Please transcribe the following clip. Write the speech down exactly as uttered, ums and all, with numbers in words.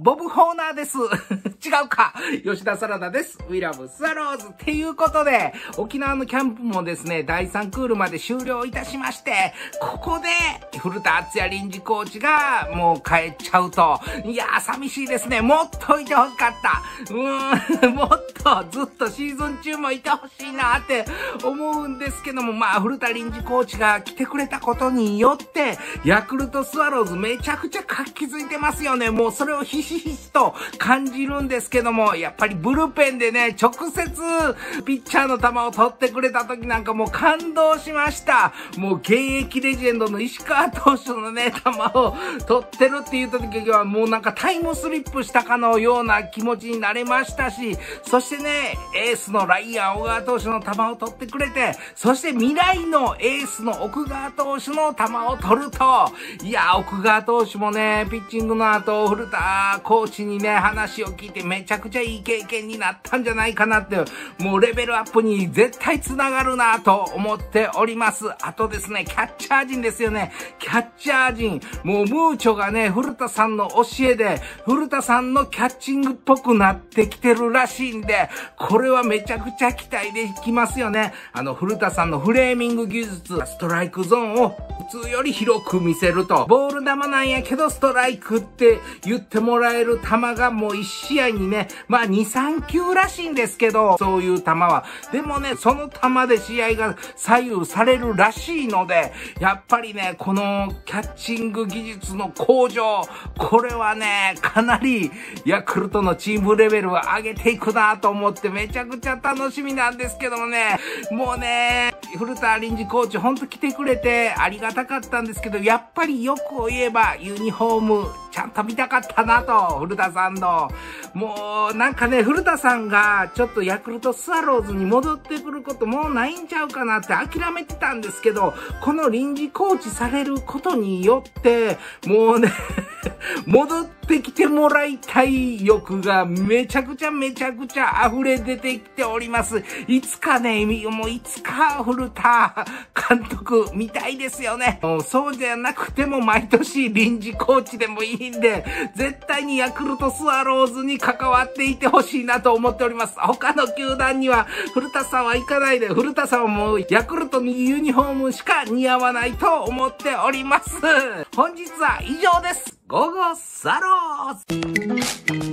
ボブ・ホーナーです。違うか。吉田サラダです。We love スワローズ。っていうことで、沖縄のキャンプもですね、だいさんクールまで終了いたしまして、ここで、古田敦也臨時コーチがもう帰っちゃうと、いやー寂しいですね。もっといてほしかった。うーん、もっとずっとシーズン中もいてほしいなって思うんですけども、まあ、古田臨時コーチが来てくれたことによって、ヤクルトスワローズめちゃくちゃ活気づいてますよね。もうそれをひしひしと感じるんですけども、やっぱりブルペンでね、直接ピッチャーの球を取ってくれた時なんかもう感動しました。もう現役レジェンドの石川投手のね、球を取ってるって言った時はもうなんかタイムスリップしたかのような気持ちになれましたし、そしてね、エースのライアン小川投手の球を取ってくれて、そして未来のエースの奥川投手の球を取ると、いや、奥川投手もね、ピッチングの後、古田コーチにね、話を聞いてめちゃくちゃいい経験になったんじゃないかなって、もうレベルアップに絶対つながるなと思っております。あとですね、キャッチャー陣ですよね。キャッチャー陣。もうムーチョがね、古田さんの教えで、古田さんのキャッチングっぽくなってきてるらしいんで、これはめちゃくちゃ期待できますよね。あの、古田さんのフレーミング技術、ストライクゾーンを普通より広く見せると。ボール球なんやけどストライクって言ってもらえる球がもういち試合にね、まあに、さん球らしいんですけど、そういう球は。でもね、その球で試合が左右されるらしいので、やっぱりね、このキャッチング技術の向上、これはね、かなりヤクルトのチームレベルを上げていくなと思ってめちゃくちゃ楽しみなんですけどもね、もうね、古田臨時コーチほんと来てくれてありがたかったんですけど、やっぱりよくを言えばユニフォームちゃんと見たかったなと、古田さんの。もうなんかね、古田さんがちょっとヤクルトスワローズに戻ってくることもうないんちゃうかなって諦めてたんですけど、この臨時コーチされることによって、もうね、戻ってきてもらいたい欲がめちゃくちゃめちゃくちゃ溢れ出てきております。いつかね、もういつか古田監督見たいですよね。もうそうじゃなくても毎年臨時コーチでもいいんで、絶対にヤクルトスワローズに関わっていてほしいなと思っております。他の球団には古田さんは行かないで、古田さんはもうヤクルトのユニフォームしか似合わないと思っております。本日は以上です。ゴーゴースワローズ。